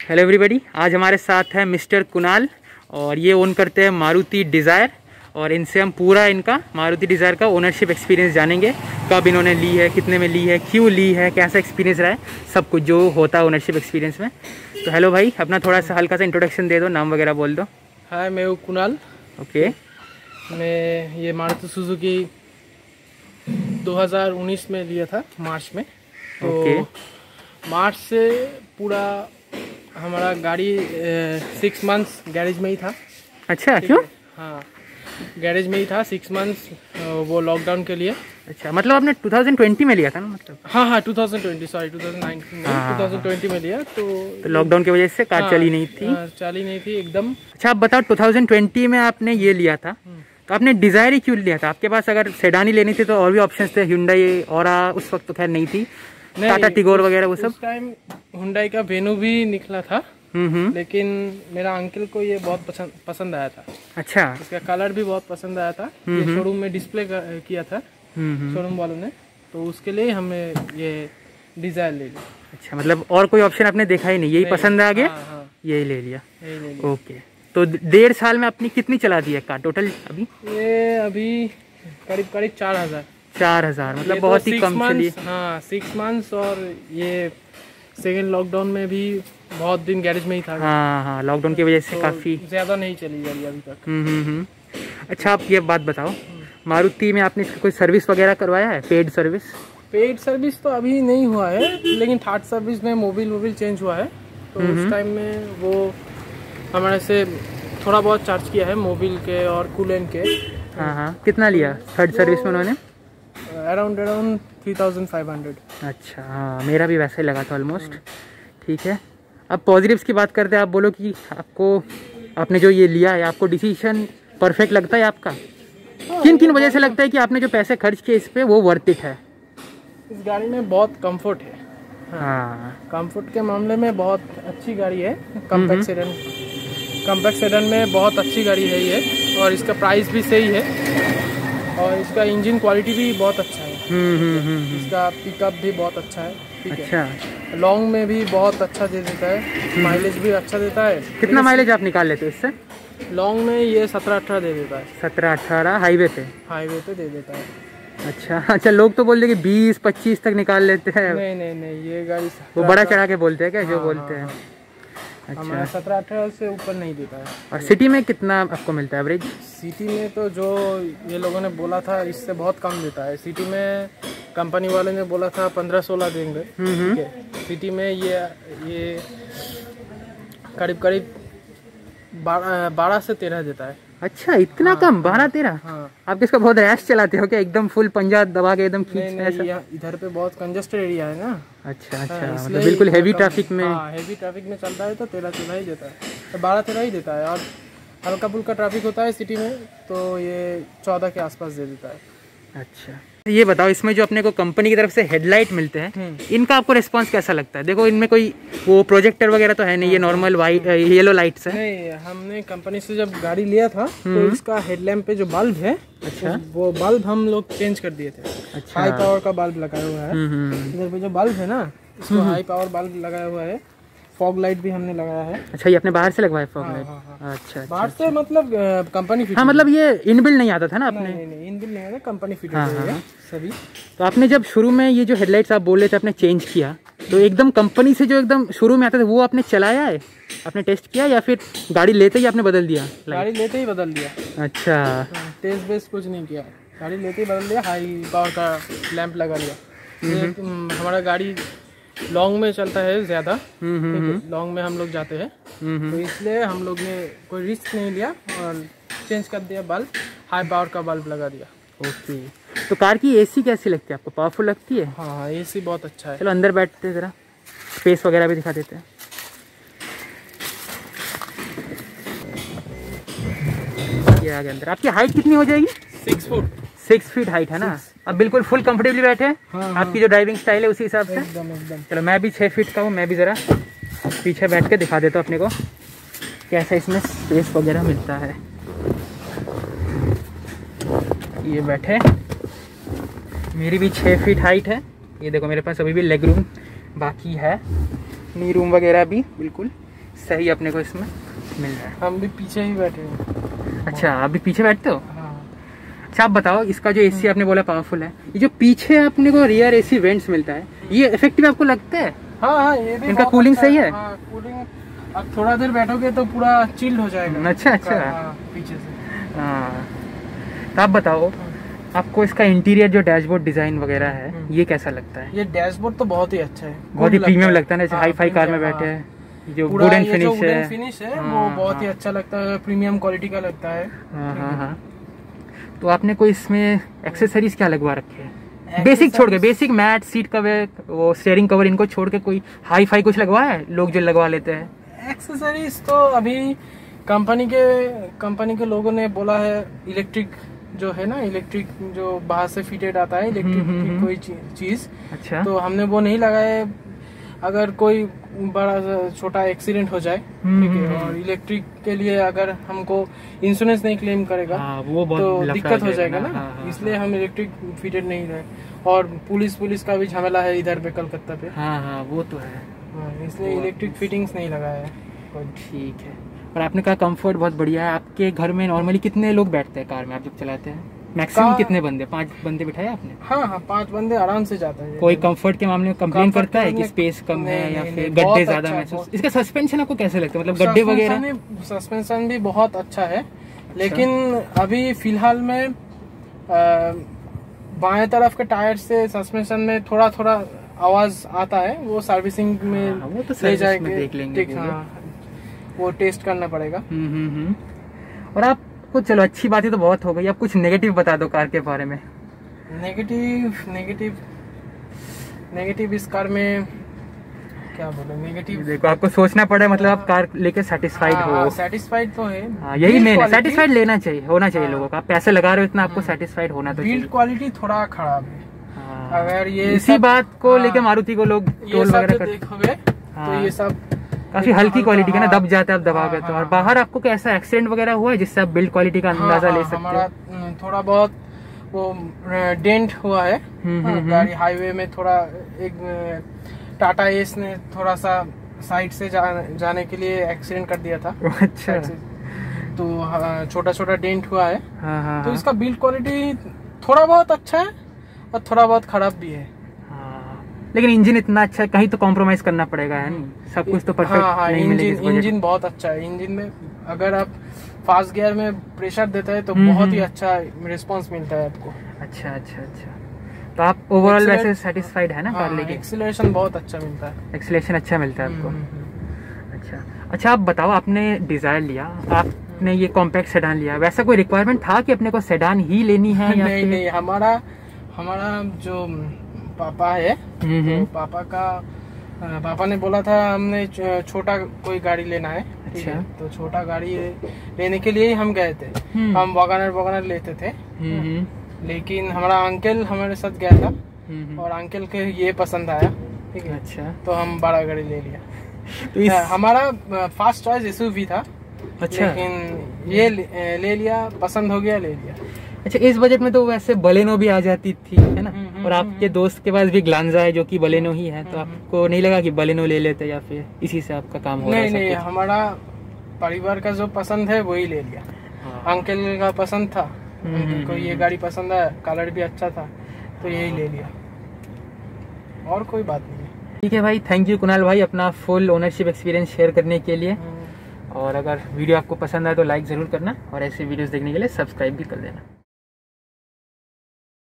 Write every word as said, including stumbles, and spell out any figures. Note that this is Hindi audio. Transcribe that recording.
हेलो एवरीबॉडी, आज हमारे साथ है मिस्टर कुणाल और ये ओन करते हैं मारुति डिज़ायर और इनसे हम पूरा इनका मारुति डिज़ायर का ओनरशिप एक्सपीरियंस जानेंगे। कब इन्होंने ली है, कितने में ली है, क्यों ली है, कैसा एक्सपीरियंस रहा है, सब कुछ जो होता है ओनरशिप एक्सपीरियंस में। तो हेलो भाई, अपना थोड़ा सा हल्का सा इंट्रोडक्शन दे दो, नाम वगैरह बोल दो। हाय, मैं हूँ कुणाल। ओके। मैं ये मारुति सुजुकी दो हज़ार उन्नीस में लिया था, मार्च में। तो ओके। मार्च से पूरा हमारा गाड़ी सिक्स मंथ्स गैरेज में ही था। अच्छा, क्यों? हाँ, गैरेज में ही था सिक्स मंथ्स, वो लॉकडाउन के लिए। अच्छा, मतलब आपने टू थाउजेंड ट्वेंटी में लिया था ना? मतलब हाँ हाँ two thousand twenty, sorry two thousand nineteen में, हाँ, टू थाउजेंड ट्वेंटी में लिया। तो, तो लॉकडाउन की वजह से कार हाँ, चली नहीं थी। हाँ, चली नहीं थी एकदम। अच्छा, आप बताओ टू थाउजेंड ट्वेंटी में आपने ये लिया था तो आपने डिज़ायर ही क्यों लिया था? आपके पास अगर सेडान ही लेनी थी तो और भी ऑप्शंस थे, Hyundai औरा उस वक्त तो खैर नहीं थी, टाटा टिगोर वगैरह वो सब। उस टाइम Hyundai का वेन्यू भी निकला था, लेकिन मेरा अंकल को ये बहुत पसंद पसंद आया था। अच्छा। इसका कलर भी बहुत पसंद आया था। ये शोरूम में डिस्प्ले किया था शोरूम वालों ने, तो उसके लिए हमें ये डिज़ायर ले लिया। अच्छा, मतलब और कोई ऑप्शन आपने देखा ही नहीं, यही नहीं, पसंद आ गया? हाँ, हाँ, यही ले लिया। यही ले लिया। ओके। तो डेढ़ साल में अपनी कितनी चला दी है कार टोटल अभी? ये अभी करीब करीब चार हजार चार हजार मतलब बहुत ही कम चली। हाँ, सिक्स मंथ्स। और ये सेकेंड लॉकडाउन में भी बहुत दिन गैरेज में ही था। हाँ हाँ, लॉकडाउन की वजह से तो काफी ज्यादा नहीं चली गाड़ी अभी तक। हम्म हम्म हम्म। अच्छा, आप ये बात बताओ, मारुति में आपने इसका कोई सर्विस वगैरह करवाया है, पेड सर्विस? पेड सर्विस तो अभी नहीं हुआ है, लेकिन थर्ड सर्विस में मोबिल वोबिल चेंज हुआ है। तो उस टाइम में वो हमारे से थोड़ा बहुत चार्ज किया है, मोबिल के और कूलेंट के। हाँ हाँ, कितना लिया थर्ड सर्विस में उन्होंने? Around around three thousand five hundred. अच्छा, हाँ, मेरा भी वैसा ही लगा था ऑलमोस्ट। ठीक है, अब पॉजिटिव्स की बात करते हैं। आप बोलो कि आपको, आपने जो ये लिया है, आपको डिसीजन परफेक्ट लगता है आपका? किन किन वजह से लगता है कि आपने जो पैसे खर्च किए इस पे वो वर्थ इट है? इस गाड़ी में बहुत कंफर्ट है। हाँ, कंफर्ट के मामले में बहुत अच्छी गाड़ी है। कॉम्पैक्ट सेडान कॉम्पैक्ट सेडान में बहुत अच्छी गाड़ी है ये, और इसका प्राइस भी सही है, और इसका इंजन क्वालिटी भी बहुत अच्छा है। हम्म हम्म हम्म। इसका पिकअप भी बहुत अच्छा है। ठीक है। अच्छा, लॉन्ग में भी बहुत अच्छा दे देता है, माइलेज भी अच्छा देता है। कितना माइलेज आप निकाल लेते हो इससे? लॉन्ग में ये सत्रह अठारह दे देता है। सत्रह अठारह हाईवे पे? हाईवे पे दे देता है। अच्छा अच्छा, लोग तो बोलते हैं कि बीस पच्चीस तक निकाल लेते हैं। नहीं नहीं नहीं, ये गाड़ी वो बड़ा चढ़ा के बोलते हैं क्या? जो हाँ, बोलते हाँ, हैं। हमारा अच्छा, सत्रह अठारह से ऊपर नहीं देता है। और सिटी में कितना आपको मिलता है एवरेज? सिटी में तो जो ये लोगों ने बोला था इससे बहुत कम देता है। सिटी में कंपनी वाले ने बोला था पंद्रह सोलह देंगे। ठीक है। सिटी में ये ये करीब करीब बारह से तेरह देता है। अच्छा, इतना हाँ, कम? बारह तेरह? हाँ। आप इसका बहुत रैश चलाते हो क्या? एकदम फुल पंजा दबा के एकदम खींच ऐसा? इधर पे बहुत कंजेस्टेड एरिया है ना। अच्छा अच्छा, हाँ, मतलब बिल्कुल हेवी ट्रैफिक में। हाँ, हेवी ट्रैफिक में चलता है तो तेरह तेरह ही देता है, तो बारह तेरह ही देता है। और हल्का फुल्का ट्रैफिक होता है सिटी में तो ये चौदह के आसपास दे देता है। अच्छा, ये बताओ, इसमें जो अपने को कंपनी की तरफ से हेडलाइट मिलते हैं, इनका आपको रिस्पांस कैसा लगता है? देखो, इनमें कोई वो प्रोजेक्टर वगैरह तो है नहीं, ये नॉर्मल वाइट येलो लाइट्स है। नहीं, हमने कंपनी से जब गाड़ी लिया था तो इसका हेडलैम्प पे जो बल्ब है, अच्छा, वो बल्ब हम लोग चेंज कर दिए थे। अच्छा। हाई पावर का बल्ब लगाया हुआ है। इधर पे जो बल्ब है ना, इसको हाई पावर बल्ब लगाया हुआ है। फॉग लाइट भी हमने लगाया है। अच्छा, ये अपने बाहर से लगवाया फॉग हाँ, लाइट? हाँ, हाँ। अच्छा, बाहर से मतलब कंपनी फिट? हाँ, मतलब ये इनबिल्ड नहीं आता था ना अपने? नहीं नहीं, इनबिल्ड नहीं आता, कंपनी फिट हाँ, है हाँ। सभी। तो आपने जब शुरू में ये जो हेडलाइट्स आप बोल रहे थे आपने चेंज किया, तो एकदम कंपनी से जो एकदम शुरू में आता था वो आपने चलाया है, आपने टेस्ट किया, या फिर गाड़ी लेते ही आपने बदल दिया? गाड़ी लेते ही बदल दिया। अच्छा, टेस्ट बेस्ट कुछ नहीं किया, गाड़ी लेते ही बदल दिया। हाई पावर का लैंप लगा लिया। हमारा गाड़ी लॉन्ग में चलता है ज़्यादा, लॉन्ग में हम लोग जाते हैं, तो इसलिए हम लोग ने कोई रिस्क नहीं लिया और चेंज कर दिया बल्ब, हाई पावर का बल्ब लगा दिया। ओके। तो कार की एसी कैसी लगती है आपको? पावरफुल लगती है? हाँ हाँ, एसी बहुत अच्छा है। चलो अंदर बैठते हैं, ज़रा स्पेस वगैरह भी दिखा देते हैं। ये आ गया अंदर। आपकी हाइट कितनी हो जाएगी? Six foot six feet height है ना? अब बिल्कुल फुल कंफर्टेबली बैठे हैं। हाँ, आपकी जो ड्राइविंग स्टाइल है उसी हिसाब से। एकदम एकदम। चलो, मैं भी छः फीट का हूँ, मैं भी ज़रा पीछे बैठ के दिखा देता हूँ अपने को कैसा इसमें स्पेस वगैरह मिलता है। ये बैठे, मेरी भी छः फीट हाइट है। ये देखो, मेरे पास अभी भी लेग रूम बाकी है, नी रूम वगैरह भी बिल्कुल सही अपने को इसमें मिल रहा है। हम भी पीछे ही बैठे हैं। अच्छा, आप भी पीछे बैठते हो? हाँ। अच्छा, आप बताओ, इसका जो एसी आपने बोला पावरफुल है, ये जो पीछे अपने को रियर एसी वेंट्स मिलता है, ये इफेक्टिव आपको लगता है? हाँ हाँ, ये भी इनका कूलिंग अच्छा सही है? हाँ, कूलिंग अब थोड़ा देर बैठोगे तो पूरा चिल्ड हो जाएगा। अच्छा अच्छा। हाँ, पीछे से। हाँ, तो आप बताओ, आपको इसका इंटीरियर जो डैशबोर्ड डिजाइन वगैरह है, ये कैसा लगता है? ये डैशबोर्ड तो बहुत ही अच्छा है, बहुत ही प्रीमियम लगता है ना, जैसे हाई फाई कार में बैठे हैं। जो वुडन फिनिश है, फिनिश है वो बहुत ही अच्छा लगता है, प्रीमियम क्वालिटी का लगता है। हाँ हाँ हाँ। तो आपने कोई इसमें एक्सेसरीज क्या लगवा रखे हैं? बेसिक छोड़ के, बेसिक मैट, सीट कवर, वो स्टीयरिंग कवर, इनको छोड़ के कोई हाई फाई कुछ लगवाया है? लोग जो लगवा लेते हैं एक्सेसरीज तो अभी कंपनी के कंपनी के लोगों ने बोला है, इलेक्ट्रिक जो है ना, इलेक्ट्रिक जो बाहर से फिटेड आता है इलेक्ट्रिक की कोई चीज। अच्छा। तो हमने वो नहीं लगाया। अगर कोई बड़ा छोटा एक्सीडेंट हो जाए, ठीक है, और इलेक्ट्रिक के लिए अगर हमको इंश्योरेंस नहीं क्लेम करेगा, हाँ, वो बहुत तो दिक्कत हो जाएगा ना, हाँ, हाँ, इसलिए हाँ। हम इलेक्ट्रिक फिटेड नहीं रहे। और पुलिस पुलिस का भी झमेला है इधर पे कलकत्ता पे। हाँ हाँ, वो तो है, इसलिए इलेक्ट्रिक फिटिंग्स नहीं लगाया है। ठीक है। और आपने कहा कंफर्ट बहुत बढ़िया है। आपके घर में नॉर्मली कितने लोग बैठते हैं कार में, आप जब चलाते हैं? मैक्सिमम कितने बंदे? पांच बंदे बिठाए आपने? हाँ हाँ, पांच बंदे आराम से जाता है। कोई कंफर्ट के मामले में कंप्लेन करता है कि स्पेस कम है या फिर गड्ढे ज्यादा महसूस? इसका सस्पेंशन आपको कैसे लगता है, मतलब गड्ढे वगैरह? सस्पेंशन भी बहुत अच्छा है, लेकिन अभी फिलहाल में बाएं तरफ के टायर से सस्पेंशन में थोड़ा थोड़ा आवाज आता है, वो सर्विसिंग में हाँ, वो तो ले जाएंगे, देख लेंगे, हाँ, वो टेस्ट करना पड़ेगा। हम्म हम्म। और आपको, चलो अच्छी बातें तो बहुत हो गई, आप कुछ नेगेटिव बता दो कार के बारे में। नेगेटिव नेगेटिव नेगेटिव इस कार में क्या बोले? नेगेटिव देखो, आपको सोचना पड़े, मतलब आप कार लेके सेटिस्फाइड हो। सेटिस्फाइड तो है, हाँ, यही मेन है, सेटिस्फाइड लेना चाहिए, होना चाहिए लोगों का। पैसे लगा रहे हो इतना, आपको सेटिस्फाइड होना तो चाहिए। बिल्ड क्वालिटी थोड़ा खराब है। अगर ये इसी बात को लेके मारुति को लोग टोल वगैरह कर देखोगे तो ये सब काफी हल्की क्वालिटी का ना, दब जाता है आप दबाओगे तो। और बाहर आपको कैसा एक्सीडेंट वगैरह हुआ है जिससे आप बिल्ड क्वालिटी का अंदाजा ले सकते हो? हमारा थोड़ा बहुत वो डेंट हुआ है गाड़ी, हाईवे में थोड़ा एक टाटा एस ने थोड़ा सा साइड से जा, जाने के लिए एक्सीडेंट कर दिया था। अच्छा। तो छोटा छोटा डेंट हुआ है। हाँ हाँ, तो इसका बिल्ड क्वालिटी थोड़ा बहुत अच्छा है और थोड़ा बहुत खराब भी है। लेकिन इंजन इतना अच्छा है, कहीं तो कॉम्प्रोमाइज करना पड़ेगा, है नहीं? सब कुछ तो परफेक्ट हाँ, हाँ, नहीं मिलेगा। इंजन बहुत अच्छा है। इंजन में अगर आप फास्ट गियर में प्रेशर देते हैं तो बहुत ही अच्छा रिस्पांस मिलता है आपको। अच्छा अच्छा अच्छा। तो आप ओवरऑल वैसे सेटिस्फाइड है ना कार लेके? एक्सीलरेशन बहुत अच्छा मिलता है। एक्सीलरेशन अच्छा मिलता है आपको? अच्छा अच्छा। आप बताओ, आपने डिजायर लिया, आपने ये कॉम्पैक्ट सेडान लिया, वैसा कोई रिक्वायरमेंट था कि अपने को सेडान ही लेनी है या नहीं नहीं, हमारा हमारा जो पापा है, तो पापा का पापा ने बोला था हमने छोटा कोई गाड़ी लेना है। अच्छा। है? तो छोटा गाड़ी लेने के लिए ही हम गए थे। हम वैगनर वैगनर लेते थे, लेकिन हमारा अंकल हमारे साथ गया था और अंकल के ये पसंद आया, ठीक है। अच्छा। तो हम बड़ा गाड़ी ले लिया। तो इस... हमारा फर्स्ट चॉइस एसयूवी था। अच्छा। लेकिन ये ले लिया, पसंद हो गया, ले लिया। अच्छा, इस बजट में तो वैसे बलेनो भी आ जाती थी, है ना? और आपके दोस्त के पास भी ग्लांजा है जो कि बलेनो ही है, तो आपको नहीं लगा कि बलेनो ले लेते या फिर इसी से आपका काम हो रहा है? नहीं नहीं, हमारा परिवार का जो पसंद है वही ले लिया। हाँ। अंकल का पसंद था, उनको ये गाड़ी पसंद है, कलर भी अच्छा था, तो यही ले लिया, और कोई बात नहीं। ठीक है भाई, थैंक यू कुणाल भाई अपना फुल ओनरशिप एक्सपीरियंस शेयर करने के लिए। और अगर वीडियो आपको पसंद आए तो लाइक ज़रूर करना, और ऐसे वीडियोस देखने के लिए सब्सक्राइब भी कर देना।